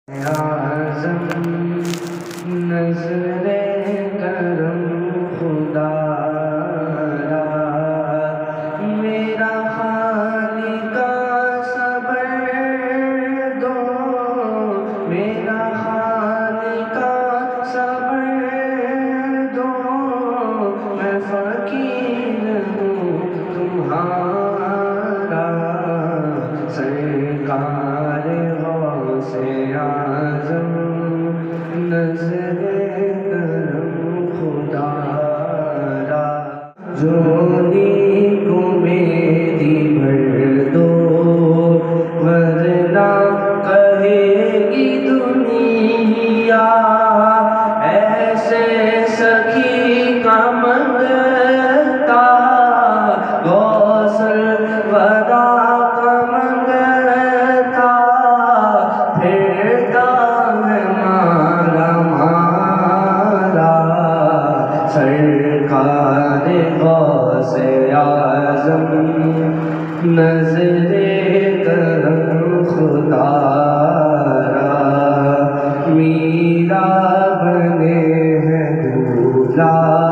اعظم نظر کرم خدا را، میرا خالقہ صبر دو، میرا خالقہ صبر دو، میں فقیر ہوں تمہارا، سرکار غوث اعظم نظر کرم خدا را، جھولی کو میری بھر دو، ورنہ کہے گی دنیا ایسے سخی کا منگتا، غوث الورا کا منگتا، پھرتا ہے مارا مارا، سرکار غوث اعظم نظر کرم خدا را، میرا بنے ہے دولہا،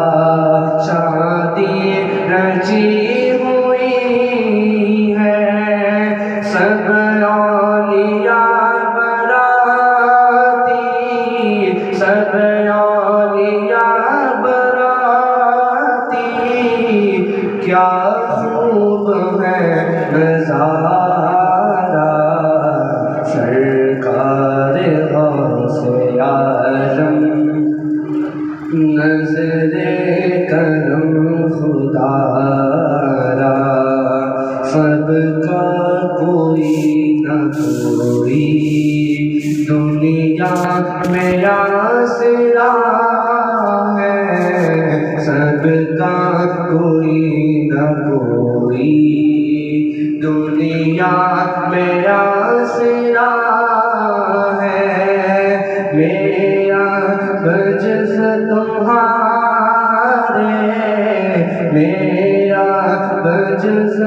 شادی رچی ہوئی ہے، سب اولیاء براتی، سب اولیاء براتی، کیا خوب ہے نظارہ، سرکار غوث اعظم نظر کرم خدا را، سب کا کوئی نہ کوئی دنیا میں آسرا ہے، سب کا کوئی نہ کوئی دنیا میں آسرا ہے، میرا بجز تمہارے، میرا بجز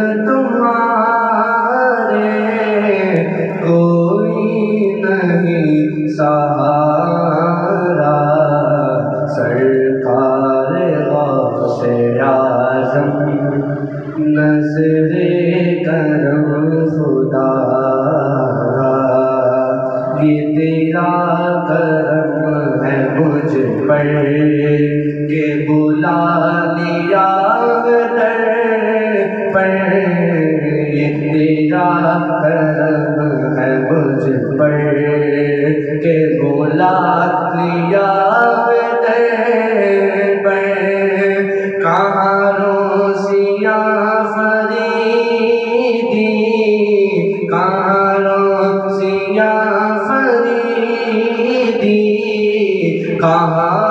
تمہارے کوئی نہیں سہارا، سرکار غوث اعظم نظر کرم خدا را، یہ تیرا کرم ہے مجھ پر کہ بلا لیا در پر، یہ تیرا کرم ہے مجھ پر کہ بلا لیا در پر، کہاں روسیاں فریدی، کہاں روسیاں فریدی، کہاں